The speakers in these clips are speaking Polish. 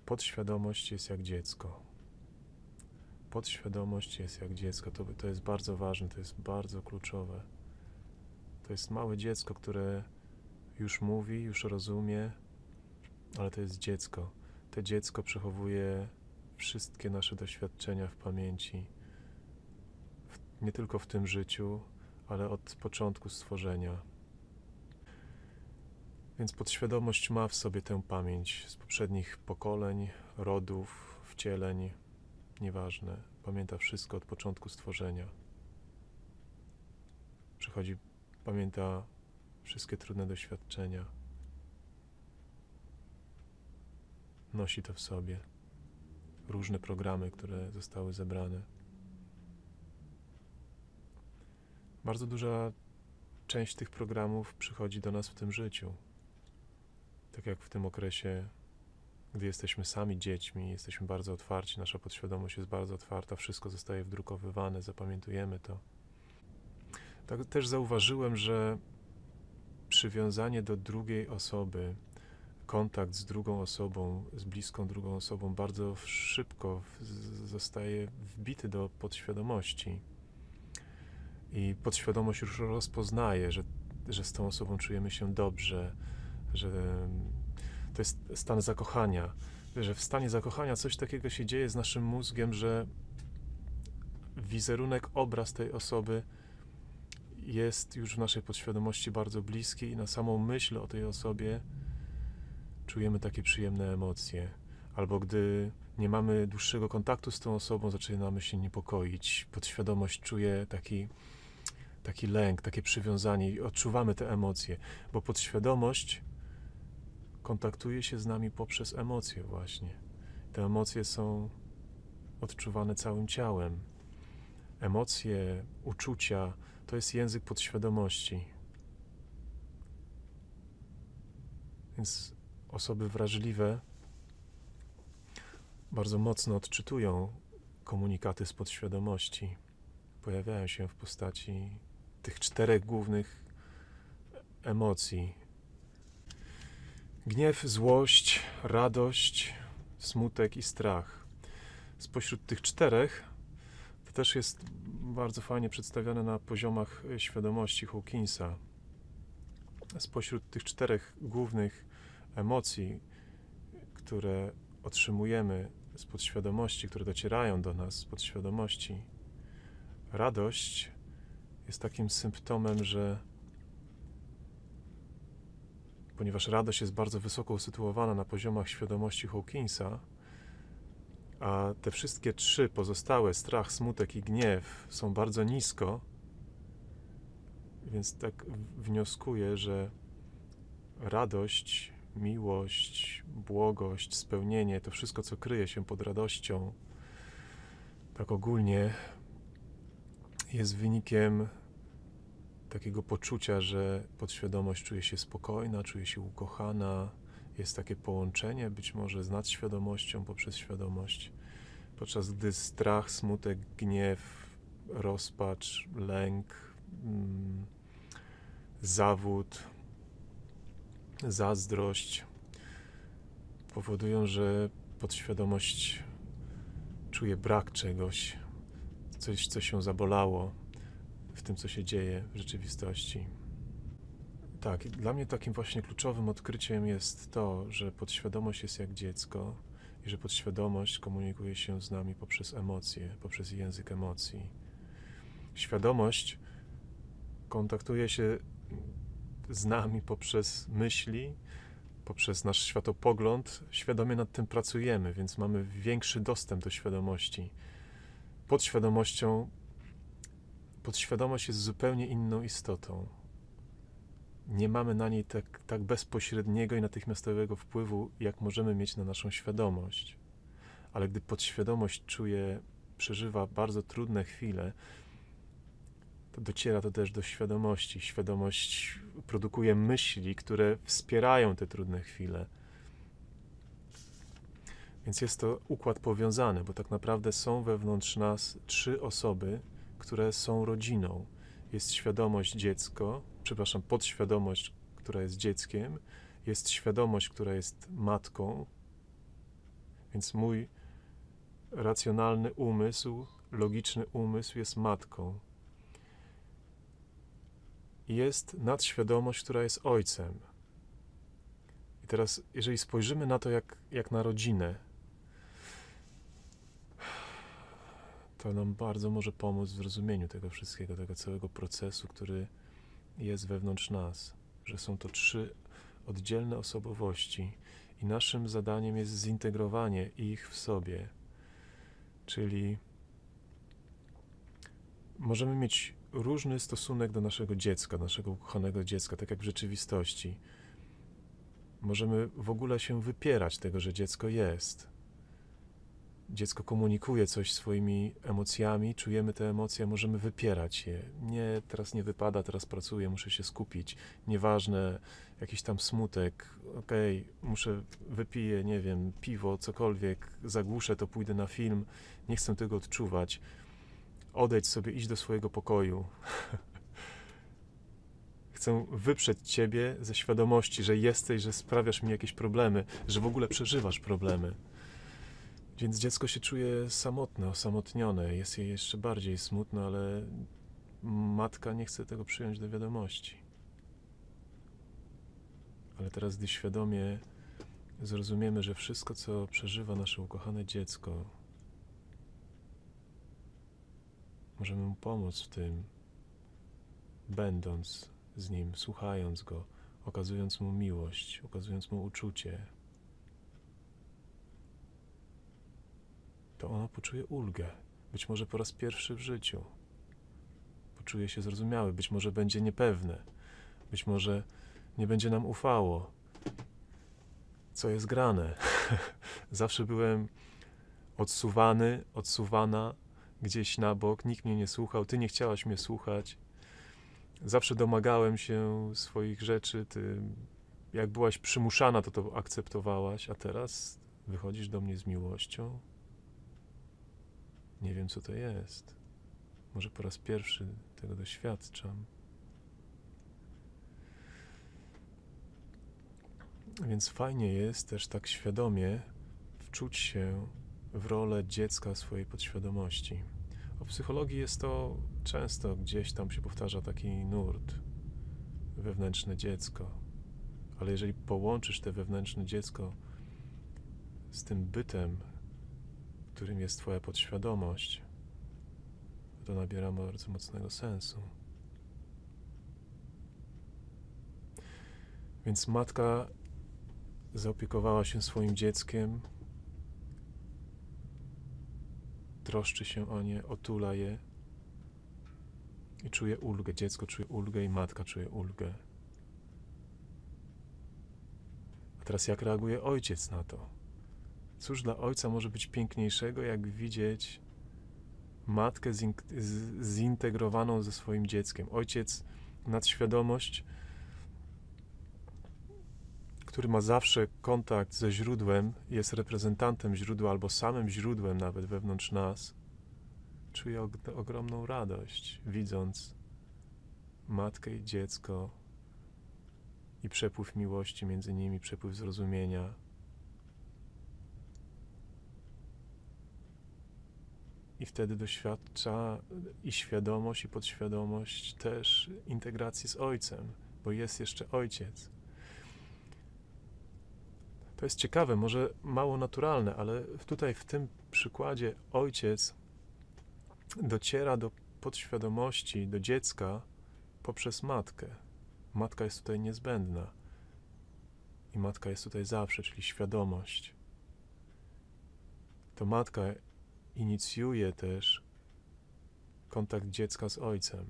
Podświadomość jest jak dziecko. Podświadomość jest jak dziecko. To jest bardzo ważne, to jest bardzo kluczowe. To jest małe dziecko, które już mówi, już rozumie, ale to jest dziecko. To dziecko przechowuje wszystkie nasze doświadczenia w pamięci. Nie tylko w tym życiu, ale od początku stworzenia. Więc podświadomość ma w sobie tę pamięć z poprzednich pokoleń, rodów, wcieleń, nieważne. Pamięta wszystko od początku stworzenia. Pamięta wszystkie trudne doświadczenia. Nosi to w sobie. Różne programy, które zostały zebrane. Bardzo duża część tych programów przychodzi do nas w tym życiu. Tak jak w tym okresie, gdy jesteśmy sami dziećmi, jesteśmy bardzo otwarci, nasza podświadomość jest bardzo otwarta, wszystko zostaje wdrukowywane, zapamiętujemy to. Tak też zauważyłem, że przywiązanie do drugiej osoby, kontakt z drugą osobą, z bliską drugą osobą bardzo szybko zostaje wbity do podświadomości. I podświadomość już rozpoznaje, że z tą osobą czujemy się dobrze, że to jest stan zakochania, że w stanie zakochania coś takiego się dzieje z naszym mózgiem, że wizerunek, obraz tej osoby jest już w naszej podświadomości bardzo bliski i na samą myśl o tej osobie czujemy takie przyjemne emocje. Albo gdy nie mamy dłuższego kontaktu z tą osobą, zaczynamy się niepokoić. Podświadomość czuje taki lęk, takie przywiązanie i odczuwamy te emocje, bo podświadomość kontaktuje się z nami poprzez emocje właśnie. Te emocje są odczuwane całym ciałem. Emocje, uczucia to jest język podświadomości. Więc osoby wrażliwe bardzo mocno odczytują komunikaty z podświadomości. Pojawiają się w postaci tych 4 głównych emocji. Gniew, złość, radość, smutek i strach. Spośród tych 4 to też jest bardzo fajnie przedstawione na poziomach świadomości Hawkinsa. Spośród tych 4 głównych emocji, które otrzymujemy z podświadomości, które docierają do nas z podświadomości, radość jest takim symptomem, że ponieważ radość jest bardzo wysoko usytuowana na poziomach świadomości Hawkinsa, a te wszystkie 3 pozostałe, strach, smutek i gniew, są bardzo nisko, więc tak wnioskuję, że radość, miłość, błogość, spełnienie, to wszystko, co kryje się pod radością, tak ogólnie jest wynikiem takiego poczucia, że podświadomość czuje się spokojna, czuje się ukochana, jest takie połączenie być może z nadświadomością poprzez świadomość, podczas gdy strach, smutek, gniew, rozpacz, lęk, zawód, zazdrość powodują, że podświadomość czuje brak czegoś, coś, co się zabolało w tym, co się dzieje w rzeczywistości. Tak, dla mnie takim właśnie kluczowym odkryciem jest to, że podświadomość jest jak dziecko i że podświadomość komunikuje się z nami poprzez emocje, poprzez język emocji. Świadomość kontaktuje się z nami poprzez myśli, poprzez nasz światopogląd. Świadomie nad tym pracujemy, więc mamy większy dostęp do świadomości. Podświadomość jest zupełnie inną istotą. Nie mamy na niej tak bezpośredniego i natychmiastowego wpływu, jak możemy mieć na naszą świadomość. Ale gdy podświadomość przeżywa bardzo trudne chwile, to dociera to też do świadomości. Świadomość produkuje myśli, które wspierają te trudne chwile. Więc jest to układ powiązany, bo tak naprawdę są wewnątrz nas 3 osoby, które są rodziną. Jest podświadomość, która jest dzieckiem, jest świadomość, która jest matką Więc mój racjonalny umysł, logiczny umysł jest matką. Jest nadświadomość, która jest ojcem. I teraz, jeżeli spojrzymy na to jak na rodzinę, to nam bardzo może pomóc w zrozumieniu tego wszystkiego, tego całego procesu, który jest wewnątrz nas, że są to 3 oddzielne osobowości i naszym zadaniem jest zintegrowanie ich w sobie. Czyli możemy mieć różny stosunek do naszego dziecka, naszego ukochanego dziecka, tak jak w rzeczywistości. Możemy w ogóle się wypierać tego, że dziecko jest. Dziecko komunikuje coś swoimi emocjami, czujemy te emocje, możemy wypierać je. Nie, teraz nie wypada, teraz pracuję, muszę się skupić. Nieważne, jakiś tam smutek, wypiję, nie wiem, piwo, cokolwiek, zagłuszę to, pójdę na film, nie chcę tego odczuwać. Odejdź sobie, idź do swojego pokoju. Chcę wyprzeć ciebie ze świadomości, że jesteś, że sprawiasz mi jakieś problemy, że w ogóle przeżywasz problemy. Więc dziecko się czuje samotne, osamotnione, jest jej jeszcze bardziej smutno, ale matka nie chce tego przyjąć do wiadomości. Ale teraz, gdy świadomie zrozumiemy, że wszystko, co przeżywa nasze ukochane dziecko, możemy mu pomóc w tym, będąc z nim, słuchając go, okazując mu miłość, okazując mu uczucie, to ono poczuje ulgę, być może po raz pierwszy w życiu. Poczuje się zrozumiałe, być może będzie niepewne, być może nie będzie nam ufało. Co jest grane? Zawsze byłem odsuwana gdzieś na bok, nikt mnie nie słuchał, ty nie chciałaś mnie słuchać. Zawsze domagałem się swoich rzeczy, ty jak byłaś przymuszana, to akceptowałaś, a teraz wychodzisz do mnie z miłością. Nie wiem, co to jest. Może po raz pierwszy tego doświadczam. Więc fajnie jest też tak świadomie wczuć się w rolę dziecka swojej podświadomości. W psychologii jest to często gdzieś tam się powtarza taki nurt, wewnętrzne dziecko. Ale jeżeli połączysz te wewnętrzne dziecko z tym bytem, którym jest twoja podświadomość, to nabiera bardzo mocnego sensu. Więc matka zaopiekowała się swoim dzieckiem, troszczy się o nie, otula je i czuje ulgę. Dziecko czuje ulgę i matka czuje ulgę. A teraz jak reaguje ojciec na to? Cóż dla ojca może być piękniejszego, jak widzieć matkę zintegrowaną ze swoim dzieckiem. Ojciec, nadświadomość, który ma zawsze kontakt ze źródłem, jest reprezentantem źródła albo samym źródłem nawet wewnątrz nas, czuje ogromną radość, widząc matkę i dziecko i przepływ miłości między nimi, przepływ zrozumienia. I wtedy doświadcza i świadomość, i podświadomość też integracji z ojcem, bo jest jeszcze ojciec. To jest ciekawe, może mało naturalne, ale tutaj w tym przykładzie ojciec dociera do podświadomości, do dziecka poprzez matkę. Matka jest tutaj niezbędna. I matka jest tutaj zawsze, czyli świadomość. To matka inicjuje też kontakt dziecka z ojcem.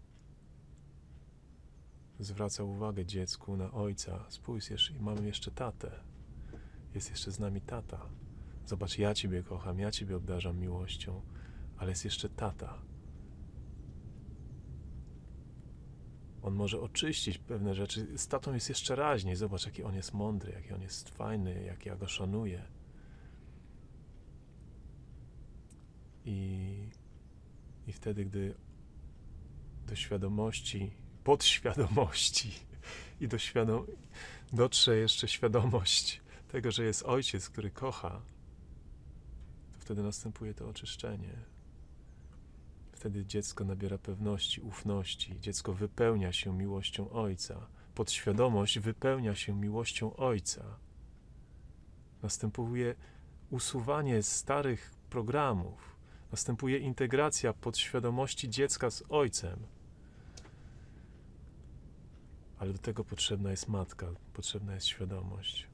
Zwraca uwagę dziecku na ojca. Spójrz, mamy jeszcze tatę. Jest jeszcze z nami tata. Zobacz, ja ciebie kocham, ja ciebie obdarzam miłością, ale jest jeszcze tata. On może oczyścić pewne rzeczy. Z tatą jest jeszcze raźniej. Zobacz, jaki on jest mądry, jaki on jest fajny, jak ja go szanuję. I wtedy, gdy do świadomości, podświadomości i dotrze jeszcze świadomość tego, że jest ojciec, który kocha, wtedy następuje to oczyszczenie. Wtedy dziecko nabiera pewności, ufności. Dziecko wypełnia się miłością Ojca. Podświadomość wypełnia się miłością Ojca. Następuje usuwanie starych programów. Następuje integracja podświadomości dziecka z Ojcem. Ale do tego potrzebna jest matka, potrzebna jest świadomość.